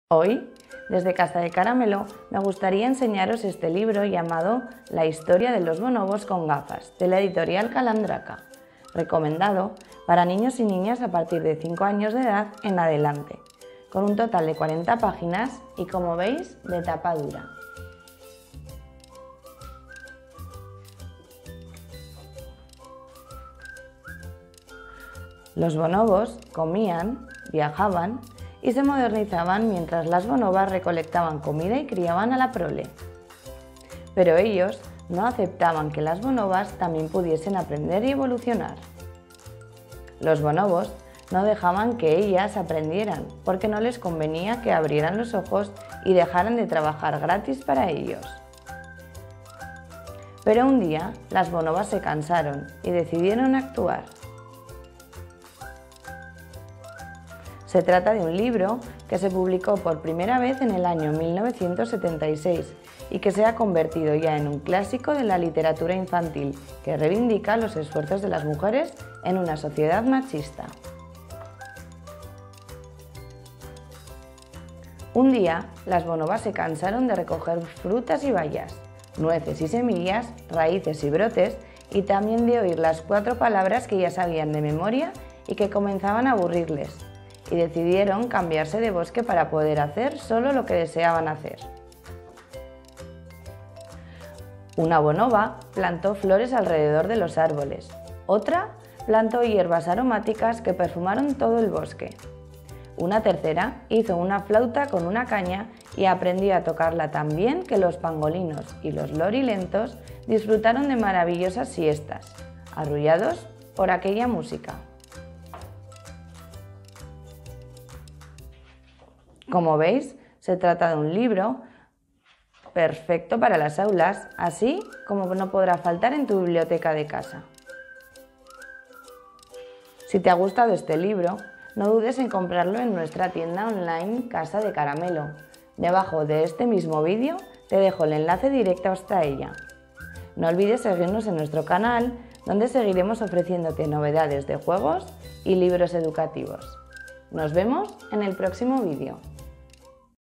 Hoy, desde Casa de Caramelo, me gustaría enseñaros este libro llamado La historia de los bonobos con gafas, de la editorial Calandraca, recomendado para niños y niñas a partir de 5 años de edad en adelante, con un total de 40 páginas y, como veis, de tapa dura. Los bonobos comían, viajaban y se modernizaban mientras las bonobas recolectaban comida y criaban a la prole. Pero ellos no aceptaban que las bonobas también pudiesen aprender y evolucionar. Los bonobos no dejaban que ellas aprendieran porque no les convenía que abrieran los ojos y dejaran de trabajar gratis para ellos. Pero un día las bonobas se cansaron y decidieron actuar. Se trata de un libro que se publicó por primera vez en el año 1976 y que se ha convertido ya en un clásico de la literatura infantil que reivindica los esfuerzos de las mujeres en una sociedad machista. Un día, las bonobas se cansaron de recoger frutas y bayas, nueces y semillas, raíces y brotes, y también de oír las 4 palabras que ya sabían de memoria y que comenzaban a aburrirles, y decidieron cambiarse de bosque para poder hacer solo lo que deseaban hacer. Una bonoba plantó flores alrededor de los árboles, otra plantó hierbas aromáticas que perfumaron todo el bosque. Una tercera hizo una flauta con una caña y aprendió a tocarla tan bien que los pangolinos y los lorilentos disfrutaron de maravillosas siestas, arrullados por aquella música. Como veis, se trata de un libro perfecto para las aulas, así como no podrá faltar en tu biblioteca de casa. Si te ha gustado este libro, no dudes en comprarlo en nuestra tienda online Casa de Caramelo. Debajo de este mismo vídeo te dejo el enlace directo hasta ella. No olvides seguirnos en nuestro canal, donde seguiremos ofreciéndote novedades de juegos y libros educativos. Nos vemos en el próximo vídeo.